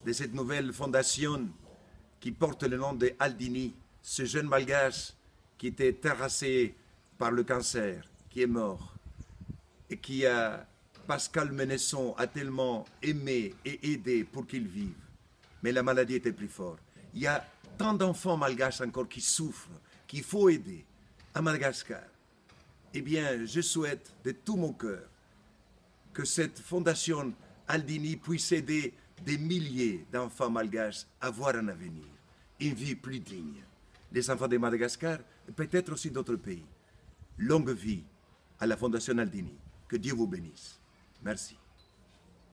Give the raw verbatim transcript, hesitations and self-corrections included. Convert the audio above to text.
de cette nouvelle fondation qui porte le nom de Aldini, ce jeune malgache qui était terrassé par le cancer, qui est mort, et qui a, Pascal Menesson a tellement aimé et aidé pour qu'il vive. Mais la maladie était plus forte. Il y a tant d'enfants malgaches encore qui souffrent, qu'il faut aider à Madagascar. Eh bien, je souhaite de tout mon cœur que cette fondation Aldini puisse aider des milliers d'enfants malgaches à avoir un avenir, une vie plus digne. Les enfants de Madagascar et peut-être aussi d'autres pays. Longue vie à la fondation Aldini. Que Dieu vous bénisse. Merci.